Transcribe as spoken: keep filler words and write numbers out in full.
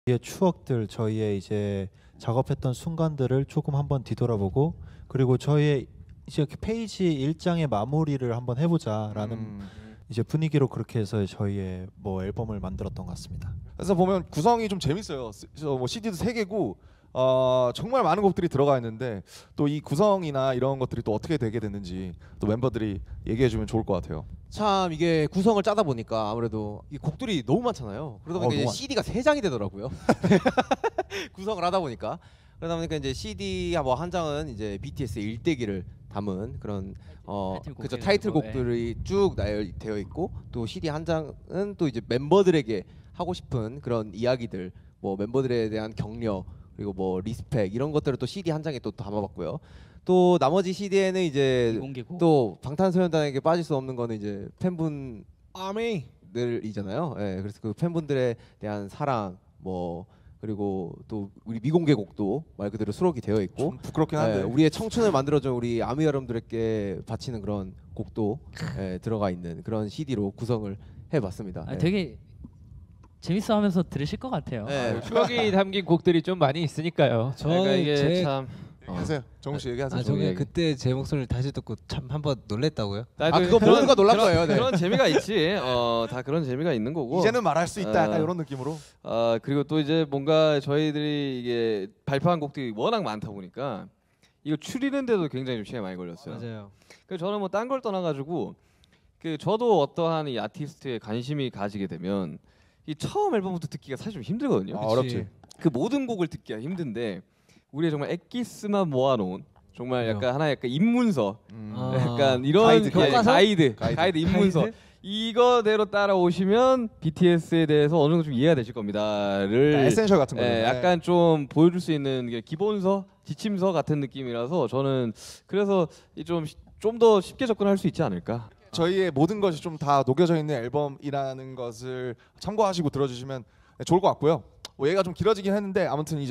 의 추억들, 저희의 이제 작업했던 순간들을 조금 한번 뒤돌아보고, 그리고 저희의 이제 페이지 일 장의 마무리를 한번 해보자라는 음. 이제 분위기로 그렇게 해서 저희의 뭐 앨범을 만들었던 것 같습니다. 그래서 보면 구성이 좀 재밌어요. 뭐 씨디도 세 개고 어, 정말 많은 곡들이 들어가 있는데 또 이 구성이나 이런 것들이 또 어떻게 되게 됐는지 또 멤버들이 얘기해주면 좋을 것 같아요. 참 이게 구성을 짜다 보니까 아무래도 이 곡들이 너무 많잖아요. 그러다 보니까 어, 이제 너무 씨디가 세 장이 되더라고요. 구성을 하다 보니까 그러다 보니까 이제 씨디 뭐 한 장은 이제 비티에스의 일대기를 담은 그런 어 그죠 타이틀곡들이 쭉 나열되어 있고, 또 씨디 한 장은 또 이제 멤버들에게 하고 싶은 그런 이야기들, 뭐 멤버들에 대한 격려, 그리고 뭐 리스펙 이런 것들을 또 씨디 한 장에 또 담아봤고요. 또 나머지 씨디에는 이제 공개곡. 또 방탄소년단에게 빠질 수 없는 거는 이제 팬분 아미들이잖아요. 예, 그래서 그 팬분들에 대한 사랑, 뭐 그리고 또 우리 미공개곡도 말 그대로 수록이 되어 있고, 좀 부끄럽긴 한데 예, 우리의 청춘을 만들어준 우리 아미 여러분들에게 바치는 그런 곡도 예, 들어가 있는 그런 씨디로 구성을 해봤습니다. 아, 예. 되게 재밌어하면서 들으실 것 같아요. 예. 추억이 담긴 곡들이 좀 많이 있으니까요. 저 그러니까 이게 제- 참 얘기하세요. 정우 씨 얘기하세요. 아, 저게 그때 제 목소리를 다시 듣고 참 한번 놀랬다고요? 아, 그거 모두가 놀란 거예요. 네. 그런 재미가 있지. 어, 다 그런 재미가 있는 거고. 이제는 말할 수 있다. 약간 어. 이런 느낌으로. 아, 그리고 또 이제 뭔가 저희들이 이게 발표한 곡들이 워낙 많다 보니까 이거 추리는데도 굉장히 좀 시간이 많이 걸렸어요. 맞아요. 그래서 저는 뭐 딴 걸 떠나가지고 그 저도 어떠한 이 아티스트에 관심이 가지게 되면 이 처음 앨범부터 듣기가 사실 좀 힘들거든요. 아, 어렵지. 그 모든 곡을 듣기가 힘든데 우리의 정말 엑기스만 모아놓은 정말 그죠. 약간 하나의 약간 입문서, 음. 아. 약간 이런 가이드, 예, 교과서? 가이드, 가이드. 가이드, 입문서. 가이드? 이거대로 따라오시면 비티에스에 대해서 어느 정도 좀 이해가 되실 겁니다를 에센셜 같은 거예요. 예, 약간 좀 보여줄 수 있는 게 기본서, 지침서 같은 느낌이라서 저는 그래서 좀 좀 더 쉽게 접근할 수 있지 않을까. 저희의 모든 것이 좀 다 녹여져 있는 앨범이라는 것을 참고하시고 들어주시면 좋을 것 같고요. 뭐 얘가 좀 길어지긴 했는데 아무튼 이제